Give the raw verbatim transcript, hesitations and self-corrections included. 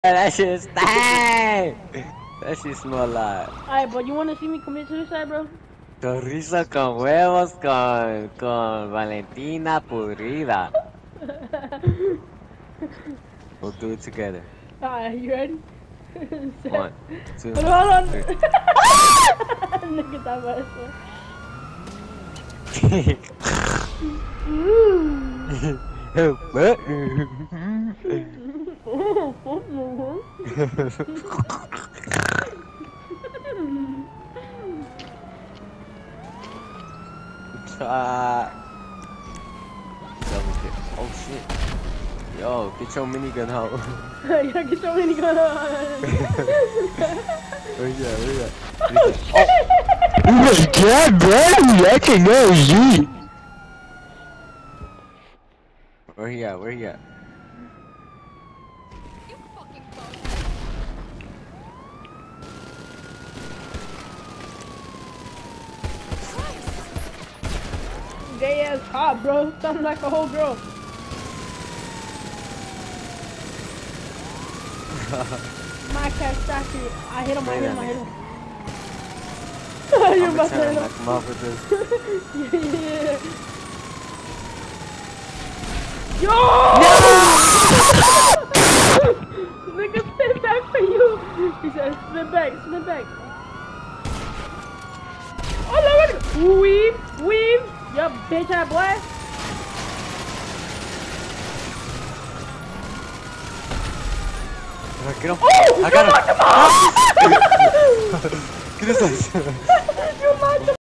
That shit stank! That shit smell like. Alright, but you wanna see me commit suicide, bro? Chorizo con huevos con, con Valentina podrida. We'll do it together. Alright, you ready? One, two, hold on. three. Look at that mess. What? uh, oh shit. Yo, get your minigun out. Yeah, get your minigun out. Where you at? Where you at? Oh shit! Oh my god, bro! I can go yeet! Where he at? Where he at? Gay ass hot, bro. Sounds like a whole girl. My cat stacked you. I hit him, I hit him, I hit him. You're I'm about to trying hit to him. knock him off with this. Yeah. Yo! Nigga, spin back for you. He said, spin back, spin back. Oh, no, look. Weave, weave. Yo, bitch ass boy. Get him. Oh, I got him. him. Get his ass. You knocked him